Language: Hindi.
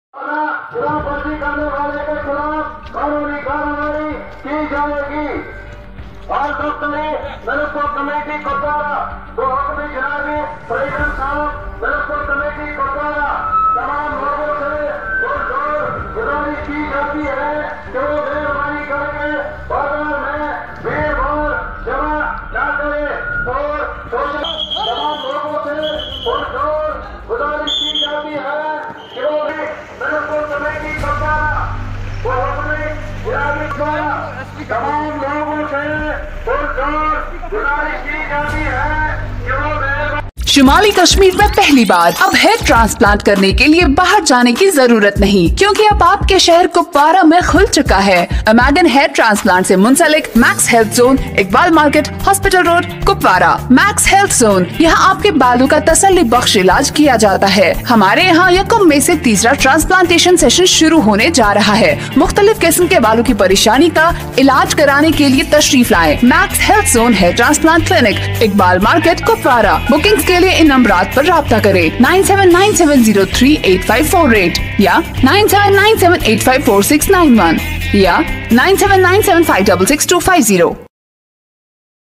खुलाफर्जी करने वाले के खिलाफ कानूनी कार्रवाई की जाएगी। और दफ्तरी मिल्क कमेटी को द्वारा तो हुक्म जनाबी प्रेसिडेंट साहब मिल्क कमेटी को द्वारा तमाम लोगों से जोर गुजारिश की जाती है कि वो मेहरबानी करके बाजार में भीड़ भाड़ जमा न करे और तमाम लोगों से जोर गुजारिश की जाती है कि वो मिल्क कमेटी को द्वारा वो हुक्म जनाबी द्वारा तमाम लोगों से गुजारिश की जाती है कि वो शुमाली कश्मीर में पहली बार अब हेयर ट्रांसप्लांट करने के लिए बाहर जाने की जरूरत नहीं, क्योंकि अब आपके शहर कुपवारा में खुल चुका है अमेगन हेयर ट्रांसप्लांट से मुंसलिक Max health zone, Iqbal market, hospital road, Kupwara. Max health zone, यहाँ आपके बालों का तसल्ली बख्श इलाज किया जाता है। हमारे यहाँ यकम मई से तीसरा ट्रांसप्लांटेशन सेशन शुरू होने जा रहा है। मुख्तलिफ किस्म के बालों की परेशानी का इलाज कराने के लिए तशरीफ लाए Max health zone hair transplant clinic, Iqbal market, Kupwara. Booking के लिए इन नंबरात पर राब्ता करें 9797038548 या 9797854691 या 9797566250।